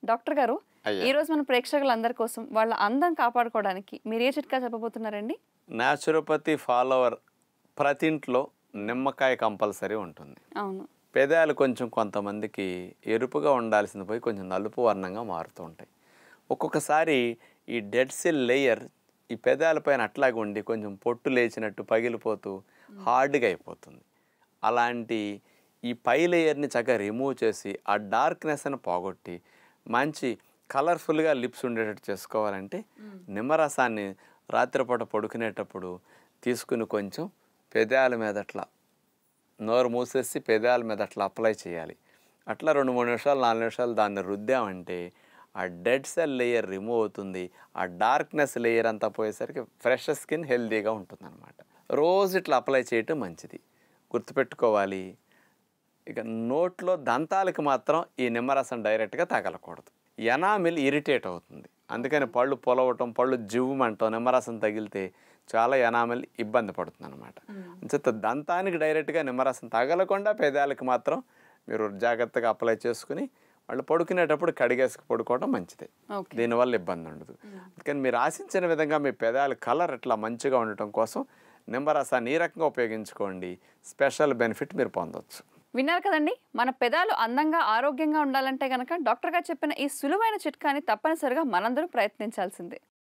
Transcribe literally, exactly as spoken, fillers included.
Doctor గారు ఈ రోజు మన ప్రేక్షకులందరి కోసం వాళ్ళ అందం కాపాడుకోవడానికి మీరు ఏ చిట్కా చెప్పబోతున్నారండి? న్యాచురోపతి ఫాలోవర్ ప్రతి ఇంట్లో నిమ్మకాయ కంపల్సరీ ఉంటుంది. అవును. పెదాలు కొంచెం కొంతమందికి ఎరుపుగా ఉండాల్సింది పోయి కొంచెం నలుపు వర్ణంగా మారుతూ ఉంటాయి. ఒక్కొక్కసారి ఈ డెడ్ సెల్ లేయర్ ఈ పెదాల పైన అట్లాగే ఉండి కొంచెం పొట్టు లేచినట్టు పగిలిపోతూ హార్డ్గా అయిపోతుంది. అలాంటి ఈ పై లేయర్ని చక్కగా రిమూవ్ చేసి ఆ డార్క్నెస్ని పోగొట్టి మంచి కలర్ఫుల్గా లిప్స్ ఉండేటట్టు చేసుకోవాలంటే నిమ్మరసాన్ని రాత్రిపూట పడుకునేటప్పుడు తీసుకుని కొంచెం పెదాల మీద అట్లా నోరు మూసేసి పెదాల మీద అట్లా అప్లై చేయాలి. అట్లా రెండు మూడు నిమిషాలు నాలుగు నిమిషాలు దాన్ని రుద్దామంటే ఆ డెడ్ సెల్ లేయర్ రిమూవ్ అవుతుంది. ఆ డార్క్నెస్ లేయర్ అంతా పోయేసరికి ఫ్రెష్ స్కిన్ హెల్తీగా ఉంటుంది అనమాట. రోజు ఇట్లా అప్లై చేయటం మంచిది. గుర్తుపెట్టుకోవాలి, ఇక నోట్లో దంతాలకి మాత్రం ఈ నిమ్మరసం డైరెక్ట్గా తగలకూడదు. ఎనామిల్ ఇరిటేట్ అవుతుంది, అందుకని పళ్ళు పొలవటం పళ్ళు జివ్వమంటాం నిమ్మరసం తగిలితే చాలా ఎనామిల్ ఇబ్బంది పడుతుంది అనమాట. అంచేత దంతానికి డైరెక్ట్గా నిమ్మరసం తగలకుండా పెదాలకి మాత్రం మీరు జాగ్రత్తగా అప్లై చేసుకుని వాళ్ళు పడుకునేటప్పుడు కడిగేసుకు పడుకోవడం మంచిదే. దీనివల్ల ఇబ్బంది ఉండదు. అందుకని మీరు ఆశించిన విధంగా మీ పెదాల కలర్ ఇట్లా మంచిగా ఉండటం కోసం నిమ్మరసాన్ని ఈ రకంగా ఉపయోగించుకోండి. స్పెషల్ బెనిఫిట్ మీరు పొందవచ్చు. విన్నారు కదండి, మన పెదాలు అందంగా ఆరోగ్యంగా ఉండాలంటే కనుక డాక్టర్ గారు చెప్పిన ఈ సులువైన చిట్కాని తప్పనిసరిగా మనందరూ ప్రయత్నించాల్సిందే.